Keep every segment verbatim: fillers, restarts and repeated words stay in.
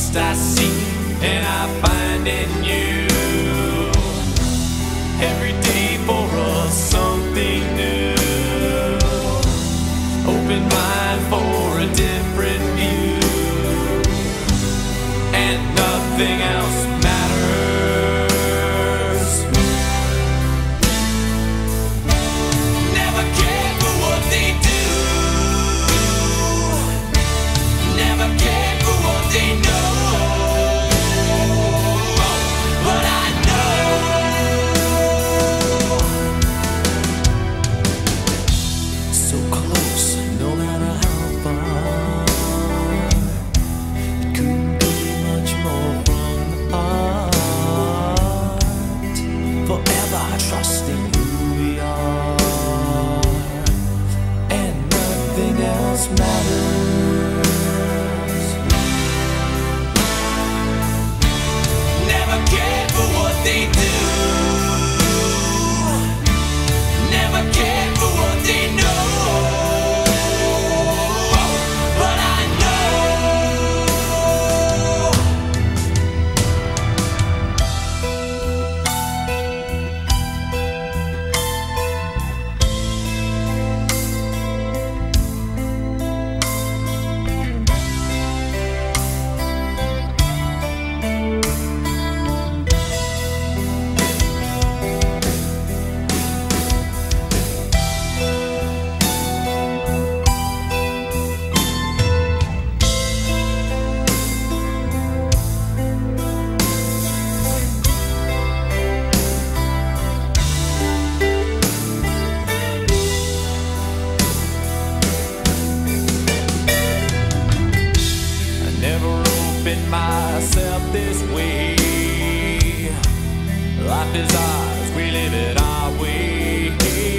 Trust I seek and I find in you. Every day for us something new. Open mind for a different view, and nothing else matters. Never cared for what they do. Never cared for what they know. But I know so close, no matter how far. It couldn't be much more from the heart. Forever trusting who we are, and nothing else matters. Never cared for what they do. Never cared for what they know. But I know I never opened myself this way. Life is ours, we live it our way.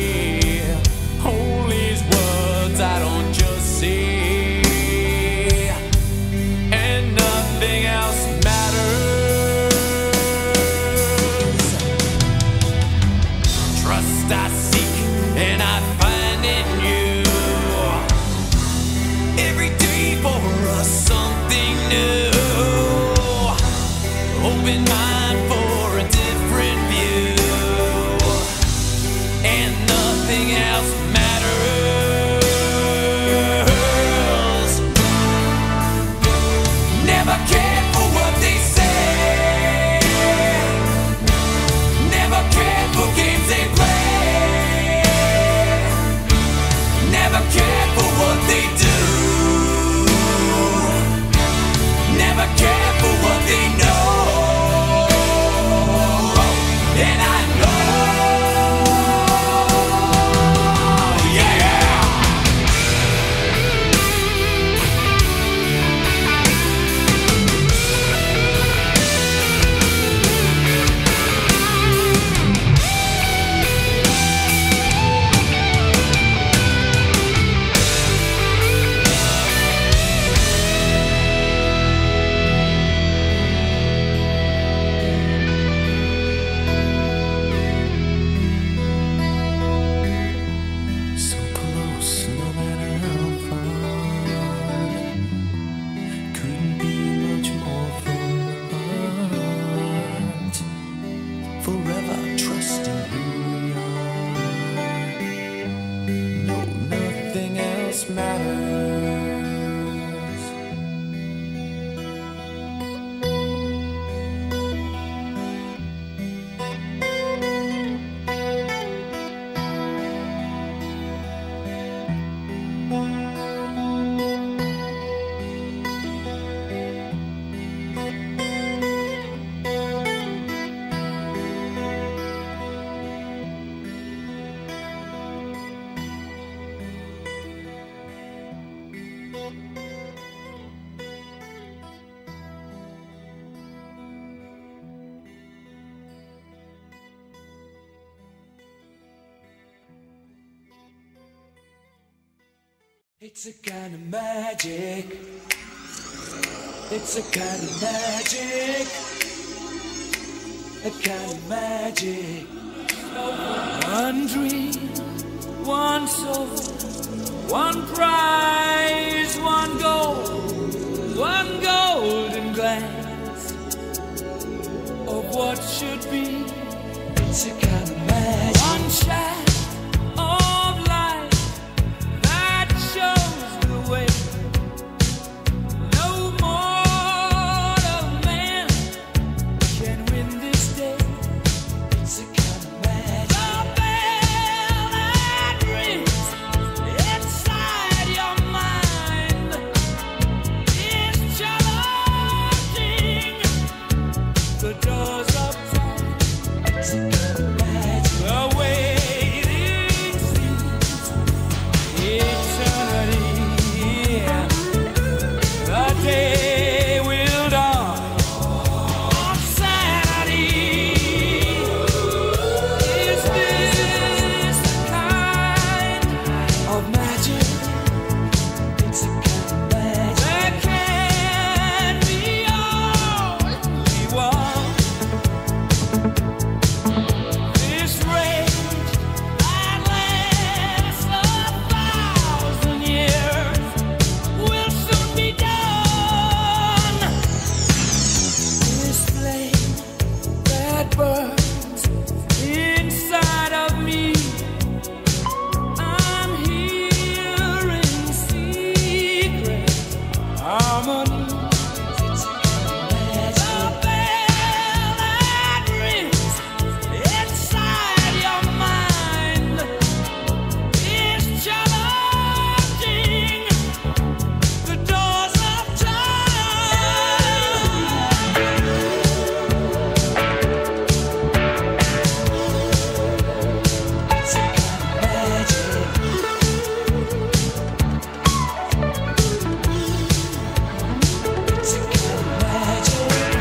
Hold these words I don't just say, and nothing else matters. Trust I seek and I find in you. Every day for us something new. Open mind for a different view, and nothing else matters. Never cared for what they say. Never cared for games they play. Never cared for what they do. Never cared for what they know. And I know, yeah. So close, no matter how far. Couldn't be much more from the heart. Forever trusting who we are. No, nothing else matters. It's a kind of magic. It's a kind of magic. A kind of magic. One dream, one soul, one prize, one goal, one golden glance. what should be. It's a kind of magic. One shaft of light that shows the way. No mortal man can win this day. It's a kind of magic. The bell that rings inside your mind is challenging the doors of time. It's a kind of magic. The waiting seems eternity. The day will dawn on Saturday. Is this the kind of magic? It's a kind of magic. There can be only one. This rage that lasts a thousand years will soon be done. This flame that burns inside of me, I'm hearing secret harmony. It's a kind of magic. The bell that rings inside your mind is challenging the doors of time. It's a kind of magic. It's a kind of magic.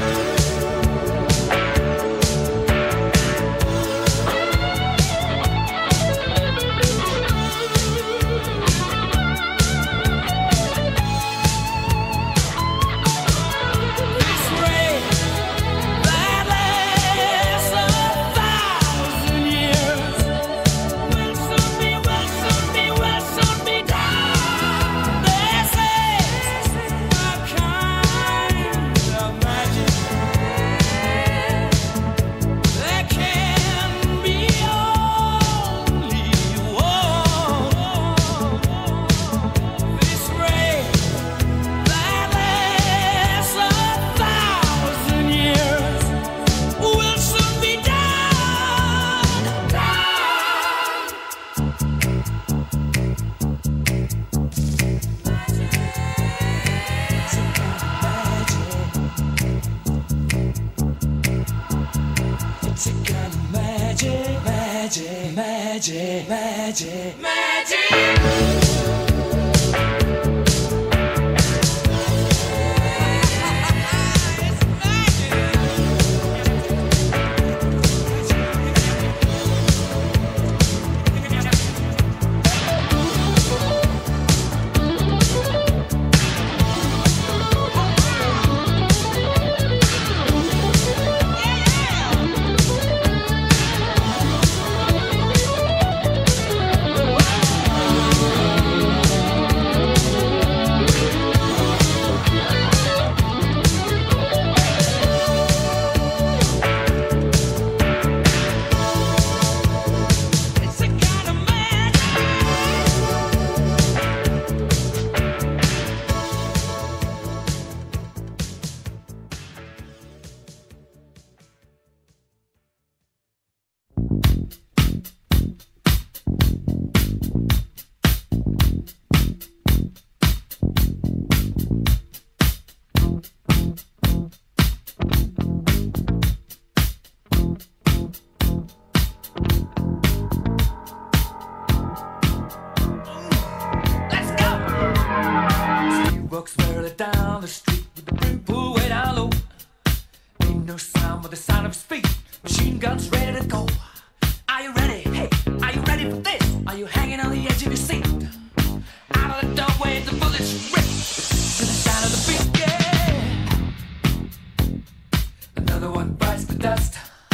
This rage that lasts a thousand years will soon be, will soon be, will soon be done. This is a kind of magic. There can be only one. This rage that lasts a thousand years will soon be done. It's a kind of magic. It's a kind of magic, magic, magic, magic. Magic. It's a kind of magic. Let's go. He walks barely down the street with the brim pulled way down low. Ain't no sound but the sound of his feet. Machine guns ready to go. Are you ready? Hey, are you ready for this? Are you hanging on the edge of your seat? Out of the doorway, the bullets rip to the sound of the beat. Yeah. Another one bites the dust.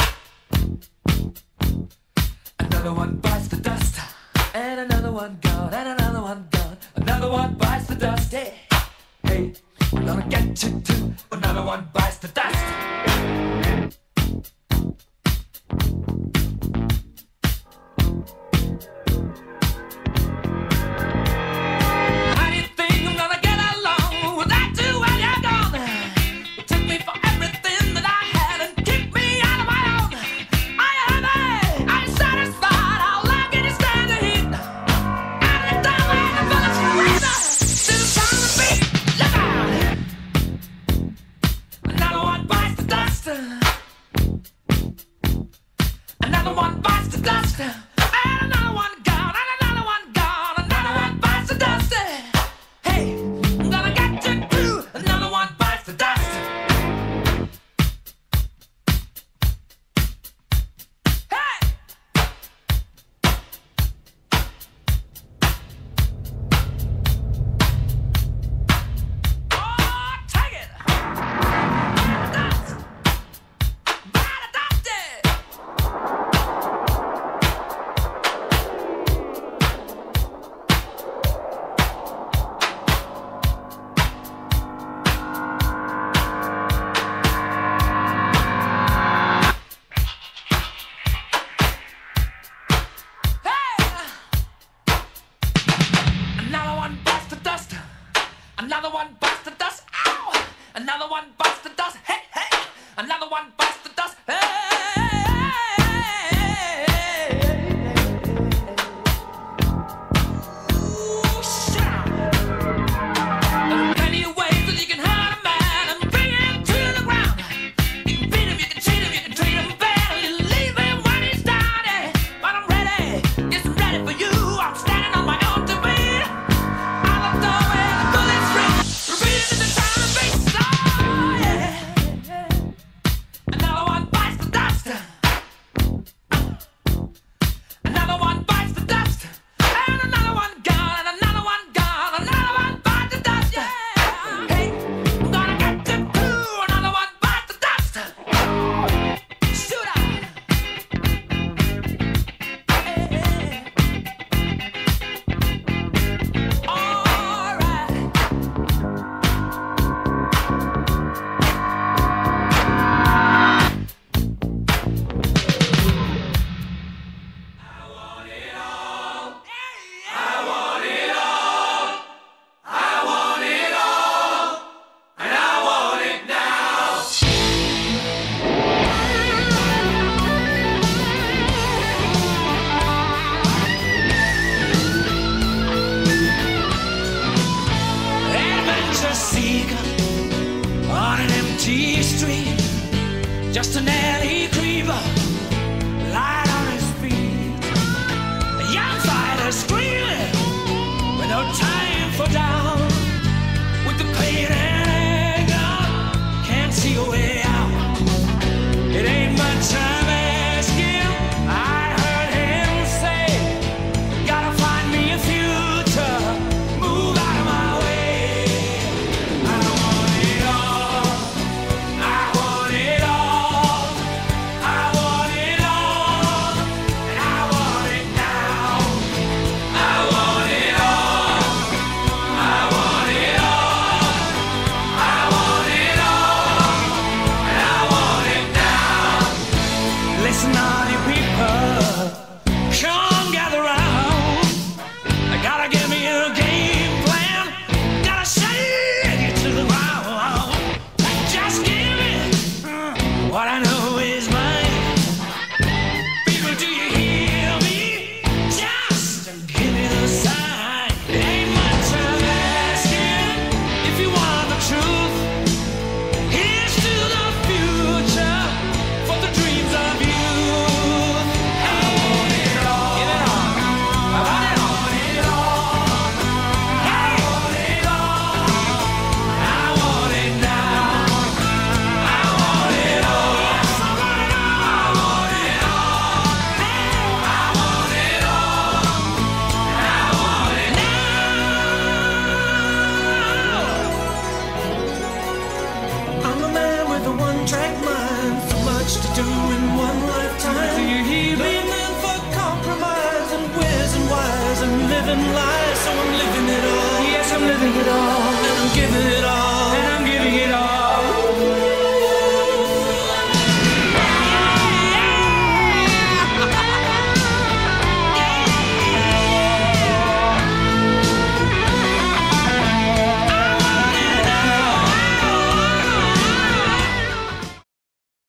Another one bites the dust. And another one gone. And another one gone. Another one bites the dust. Hey, hey, I'm gonna get you too. Another one bites the dust. And another one gone, and another one gone, another one bites the dust. Hey, I'm gonna get you too. Another one bites the dust. Hey! Oh, take it! Dust! Bite the dust! Another one bites the dust. Another one bites the dust. Ow! Another one bites the dust. Hey, hey! Another one bites the dust. Hey! Ooh, shut up. There are plenty of ways that you can hurt a man and bring him to the ground. You can beat him, you can cheat him, you can treat him bad, you leave him when he's down. eh? But I'm ready, yes, I'm ready for you. I'm standing on my own two feet. I look the way the bullets ring, repeating the sound of bass. Oh, yeah. Another one bites the dust. Another one bites the dust. And another one gone, and another one gone, another one bites the dust. Hey, I'm gonna get you too. Another one bites the dust. Shoot up. Hey. All right. Adventure seeker on an empty street, just an alley creeper, light on his feet. A young fighter screaming with no time for down, with the pain and anger, can't see a way out. It ain't much I'm asking. I heard him say, gotta find me a future, move out of my way. I want it all. I want it all. I want it all. And I want it now. I want it all. I want it all. I want it all. And I want it now. Listen, all you people, come gather round. I gotta give me a game plan. Gotta shake it to the ground. Just give me mm, what I know is mine. People, do you hear me? Just give me the sign. It ain't much I'm asking. If you want the truth, here's to the future for the dreams of youth. I want it all. Give it all. I want it all. I want it all. I want it now. I want it all. Yes, I want it all. I want it all. I want it all. I want it now. I'm a man with a one-track mind, so much to do in one lifetime. Do you hear me? Living for compromise and where's and why's, I'm living lies, so I'm living it all. Yes, I'm living it all, and I'm giving it all.